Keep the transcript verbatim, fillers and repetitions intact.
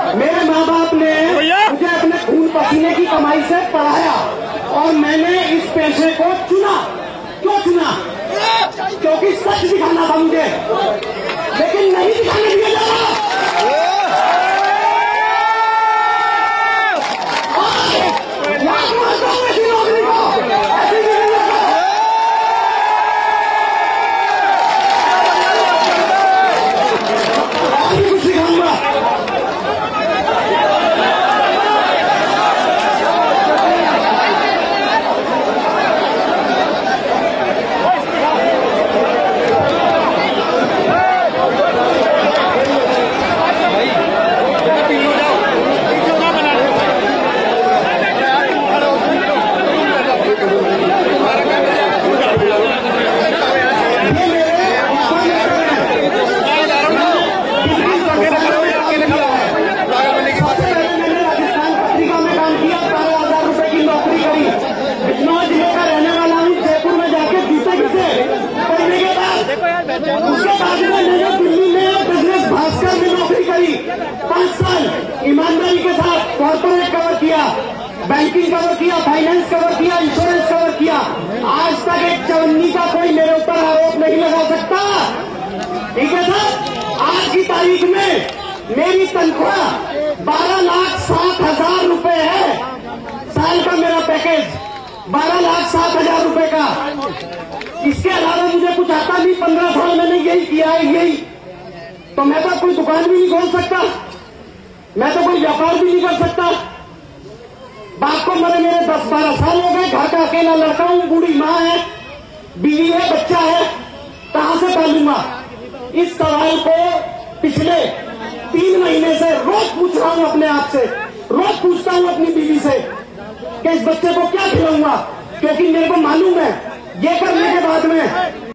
मेरे माँ बाप ने मुझे अपने खून पसीने की कमाई से पढ़ाया और मैंने इस पेशे को चुना। क्यों चुना? क्योंकि सच दिखाना था मुझे, लेकिन नहीं दिखाने दिया जा रहा। ऐसी नौकरी को ऐसी कुछ सिखाऊंगा। उसके बाद में मैंने दिल्ली में बिजनेस भास्कर में नौकरी करी। पांच साल ईमानदारी के साथ कॉर्पोरेट कवर किया, बैंकिंग कवर किया, फाइनेंस कवर किया, इंश्योरेंस कवर किया। आज तक एक चवन्नी का कोई मेरे ऊपर आरोप नहीं लगा सकता। ठीक है सर, आज की तारीख में मेरी तनख्वाह बारह लाख सात हजार रुपए है। साल का मेरा पैकेज बारह लाख सात हजार रुपए का। इसके अलावा मुझे कुछ आता नहीं। पंद्रह साल मैंने यही किया है, यही तो मैं तो कोई दुकान भी नहीं खोल सकता, मैं तो कोई व्यापार भी नहीं कर सकता। बाप को मरे मेरे दस बारह साल हो गए, घर का अकेला लड़का हूं, बूढ़ी माँ है, बीवी है, बच्चा है, कहां से पालूंगा? इस सवाल को पिछले तीन महीने से रोज पूछ रहा हूं अपने आप से, रोज पूछता हूं अपनी बीवी से कि इस बच्चे को क्या खिलाऊंगा, क्योंकि मेरे को मालूम है ये करने के बाद में